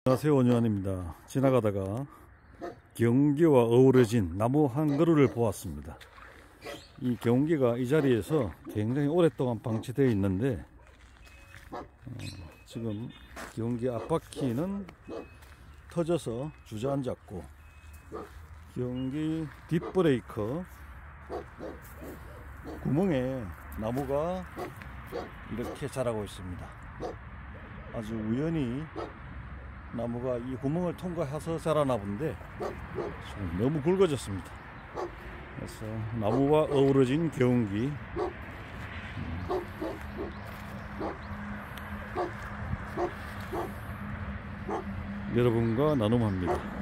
안녕하세요, 원유한입니다. 지나가다가 경운기와 어우러진 나무 한 그루를 보았습니다. 이 경운기가 이 자리에서 굉장히 오랫동안 방치되어 있는데 지금 경운기 앞바퀴는 터져서 주저앉았고 경운기 뒷브레이크 구멍에 나무가 이렇게 자라고 있습니다. 아주 우연히 나무가 이 구멍을 통과해서 자라나 본데 너무 굵어졌습니다. 그래서 나무와 어우러진 경운기 여러분과 나눔합니다.